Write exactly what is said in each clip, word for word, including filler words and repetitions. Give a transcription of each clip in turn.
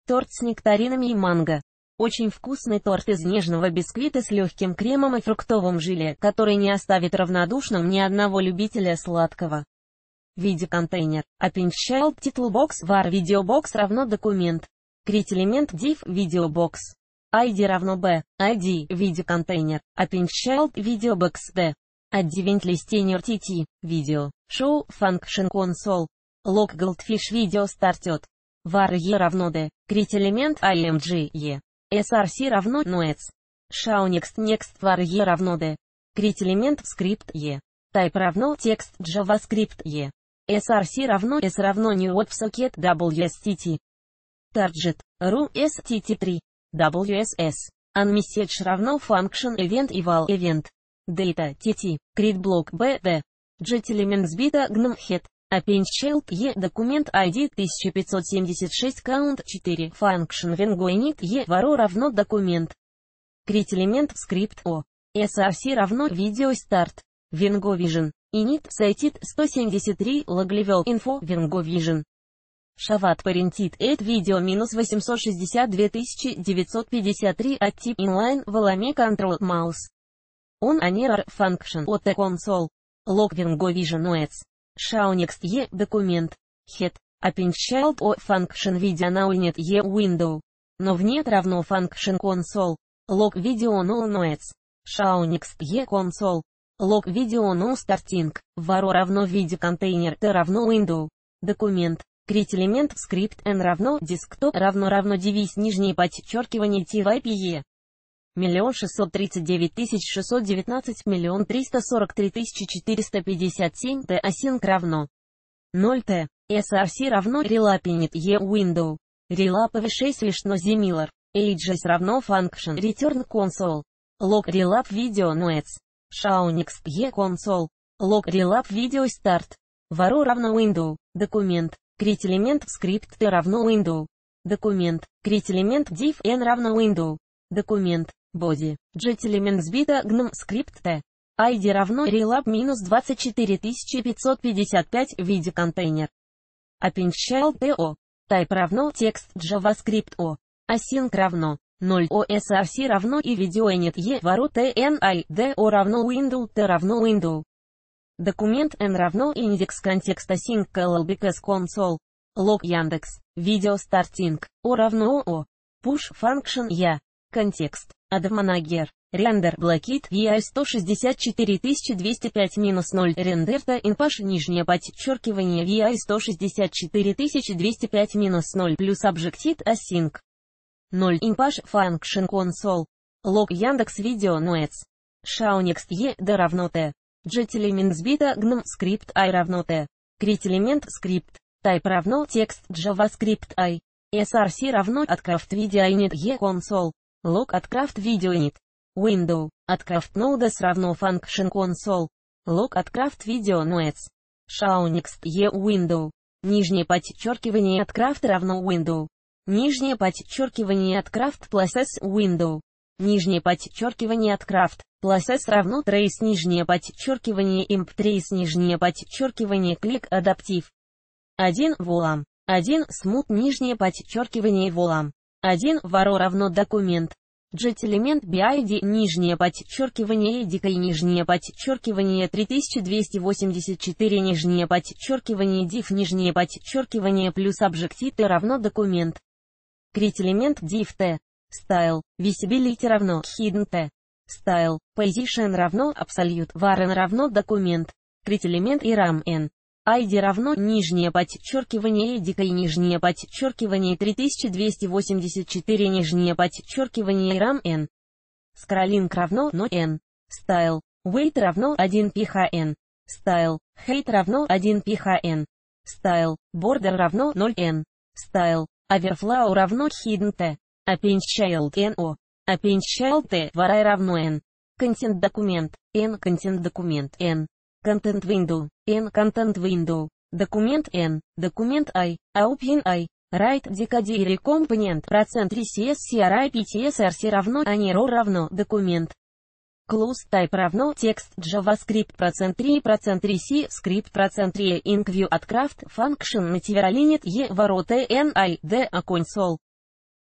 Торт с нектаринами и манго. Очень вкусный торт из нежного бисквита с легким кремом и фруктовым желе, который не оставит равнодушным ни одного любителя сладкого. Видеоконтейнер. Append Child Title Box var Videobox равно документ. Create элемент div Videobox. ай ди равно b. ай ди видеоконтейнер. Append Child Videobox d. Advent Listener tt. Video. Show Function Console. Log Goldfish Video Started. var e равно d. Create элемент img e. src равно noets. Show Next Next var e равно d. Create элемент скрипт e. Type равно текст JavaScript e. src равно s равно new WebSocket wstt. Target. ru S T T три. W S S. Unmessage равно function event eval event. Data tt. Create block b d. Get elements beta gnome head. Append child e документ ай ди тысяча пятьсот семьдесят шесть count четыре. Function vengo init e varo равно документ. Create элемент скрипт o. src равно video start. Vengo vision. Init cited сто семьдесят три log level info Vengo vision. Шават parented at video минус восемьсот шестьдесят две тысячи девятьсот пятьдесят три от тип inline волами control mouse. On an error function от console. Log Vengo vision noets. Show next e документ. Head. Append child o function video now init e window. Но в нет равно function console. Log video no noets. Show next e console. Log video no starting. Varo равно видеоконтейнер t равно window. Документ. Create элемент скрипт n равно desktop равно равно девиз нижнее подчеркивание type. Миллион шестьсот тридцать девять тысяч шестьсот девятнадцать миллион триста сорок три тысячи четыреста пятьдесят семь t async равно ноль t. src равно relapinit e window. Relap v шесть лишно similar. Ages равно function return console. Log relap video noets. Show next e console. Log relap video start. Varo равно window. Документ. Create элемент скрипт t равно window. Документ. Create элемент div n равно window. Документ. Body. Get элемент sbita gnome скрипт t. ай ди равно relap минус двадцать четыре тысячи пятьсот пятьдесят пять видеоконтейнер. Append child to. Type равно текст JavaScript o. Async равно ноль o src равно и video init e varo tni d o равно window t равно window. Документ n равно индекс контекст async llbks console. Log Яндекс. Video starting. O равно o. Push function я. Контекст. Admanager. Render блокит ви сто шестьдесят четыре тысячи двести пять минус ноль. Рендерта инпаш нижнее подчеркивание ви сто шестьдесят четыре тысячи двести пять минус ноль плюс объектит async. ноль инпаш function console. Log Яндекс Видео noets. Show next e d равно t. Get элемент sbita gnome скрипт i равно t. Create элемент скрипт. Type равно текст JavaScript i. src равно atcraft video init e console. Log atcraft video init. Window. Atcraft nodes равно function console. Log atcraft video noets. Show next e window. Нижнее подчеркивание atcraft равно window. Нижнее подчеркивание atcraft plus s window. Нижнее подчеркивание atcraft plus s равно trace нижнее подчеркивание imp trace нижнее подчеркивание click адаптив. один волам. один smooth нижнее подчеркивание волам. один varo равно документ. Get элемент bid нижнее подчеркивание edicai нижнее подчеркивание три тысячи двести восемьдесят четыре нижнее подчеркивание div нижнее подчеркивание плюс объектит t равно документ. Create элемент div t. Style. Visibility равно hidden t. Style. Position равно absolute var n равно документ. Create элемент iram n. ай ди равно нижнее подчеркивание edicai нижнее подчеркивание три тысячи двести восемьдесят четыре нижнее подчеркивание iram n. Scrolling равно no n. Style. Weight равно один phn. Style. Height равно один phn. Style. Border равно ноль n. Style. Overflow равно hidden t. Append child no. Append child t var равно n. Content документ n. Content документ n. Content window n. Content window. Документ n. Документ i. Open i. Write decodere компонент процент rcs cri pts rc равно anero равно документ. Close type равно текст JavaScript процент три процент rc скрипт процент три incview atcraft function нативерлинит e ворота ni d a console.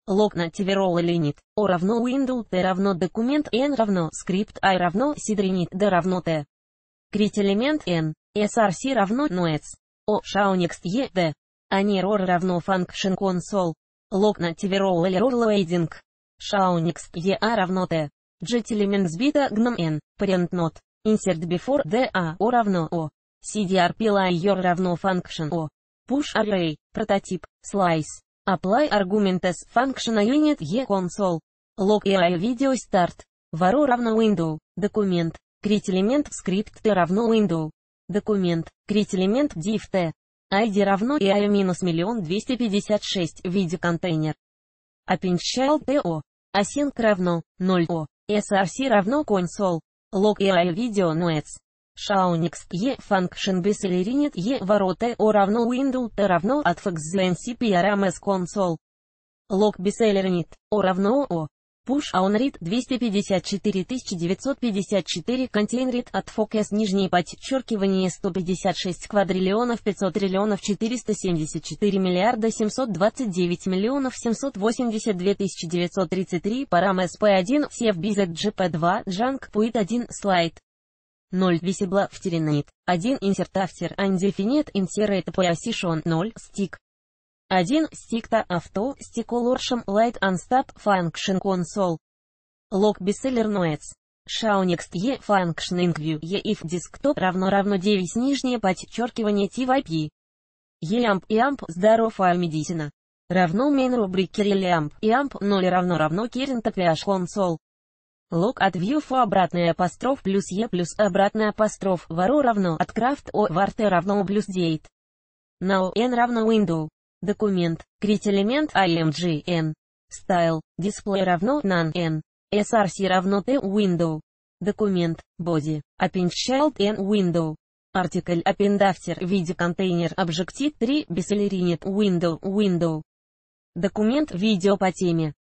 Log native role init, O равно window T равно документ N равно script I равно seed D равно T. Крит элемент N, src равно noets, O shownext E D. Ani error равно function console. Log native role error loading. Shownext E A равно T. Get elements beta gnome N, parent not. Insert before D A O равно O. cdrp layer равно function O. Push array, прототип, slice. Apply argument as function unit E console. Log A I video start. Var O равно window, документ. Крит элемент script T равно window. Документ. Крит элемент div T. ай ди равно и ай минус миллион двести пятьдесят шесть в виде контейнер. Append child T O. Async равно ноль O. src равно console. Log A I video noets. Shownext E function bclerinit E var T O равно window T равно atfx ncp rms console. Log bclerinit O равно O. Push onRead двести пятьдесят четыре тысячи девятьсот пятьдесят четыре containRead atfx нижнее подчеркивание сто пятьдесят шесть квадриллионов пятьсот триллионов четыреста семьдесят четыре миллиарда семьсот двадцать девять миллионов семьсот восемьдесят две тысячи девятьсот тридцать три парам эс пи один cfbzgp два junk puit один слайд. ноль visible в теренит. один insert after undefined insert position ноль stick. один stick авто stick olorsham light unstop function console. Log bestseller noets. Shownext E function incview E if desktop равно равно девять нижнее подчеркивание tvip. eamp eamp здоров медицина. Равно main рубрики relamp eamp ноль равно равно current ph console. Log от view for обратный апостроф плюс e плюс обратный апостроф var O равно от craft o var t равно плюс date. Now n равно window. Документ. Крит элемент img n. Style. Display равно none n. src равно t window. Документ. Body. Append child n window. Article append after в виде контейнер Objective три bclerinit window window. Документ видео по теме.